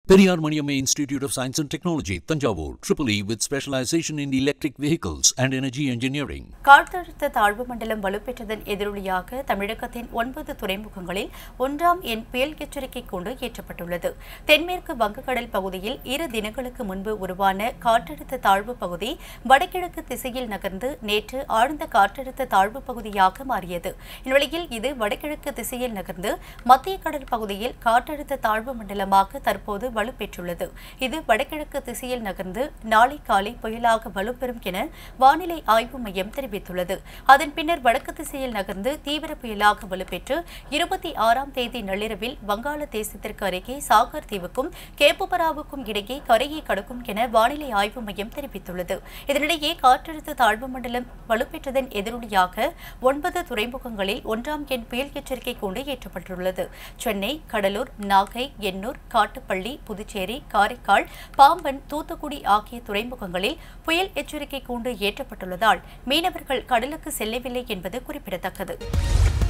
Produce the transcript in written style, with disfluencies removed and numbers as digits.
Periyar Maniamma Institute of Science and Technology, Tanjavur, EEE with specialization in electric vehicles and energy engineering. காற்றழுத்த தாழ்வு மண்டலம் வலுப்பெற்றதன் எதிரொலியாக தமிழகத்தின் 9 துறைமுகங்களில் 1ஆம் எண் புயல் எச்சரிக்கை கூண்டு ஏற்றப்பட்டுள்ளது. தென்மேற்கு வங்கக்கடல் பகுதியில் 2 தினங்களுக்கு முன்பு உருவான காற்றழுத்த தாழ்வு பகுதி வடகிழக்கு திசையில் நகர்ந்து நேற்று ஆழ்ந்த காற்றழுத்த தாழ்வு பகுதியாக மாறியது. இந்நிலையில் இது வடகிழக்கு திசையில் நகர்ந்து மத்திய கடல் பகுதியில் காற்றழுத்த தாழ்வு மண்டலமாக தற்போது வலுப்பெற்றுள்ளது. இது வடகிழக்கு திசையில் நகர்ந்து நாளை காலை புயலாக வலுப்பெறும் என வானிலை ஆய்வு மையம் தெரிவித்துள்ளது. அதன் பின்னர் வடக்கு திசையில் நகர்ந்து தீவிர புயலாக வலுப்பெற்று 26ஆம் தேதி நள்ளிரவில் வங்காளதேசத்திற்கு அருகே சாகர் தீவுக்கும் கேப்புபராவுக்கும் இடையே கரையை கடக்கும் என வானிலை ஆய்வு மையம் தெரிவித்துள்ளது. இதனிடையே காற்றழுத்த தாழ்வு மண்டலம் வலுப்பெற்றதன் எதிரொலியாக 9 துறைமுகங்களில் 1ஆம் எண் புயல் எச்சரிக்கை கூண்டு ஏற்றப்பட்டுள்ளது. சென்னை, கடலூர், நாகை, எண்ணூர், காட்டுப்பள்ளி, புதுச்சேரி, காரைக்கால், பாம்பன், தூத்துக்குடி ஆகிய துறைமுகங்களில் புயல் எச்சரிக்கை கூண்டு ஏற்றப்பட்டுள்ளதால் மீனவர்கள் கடலுக்கு செல்லவில்லை என்பது குறிப்பிடத்தக்கது.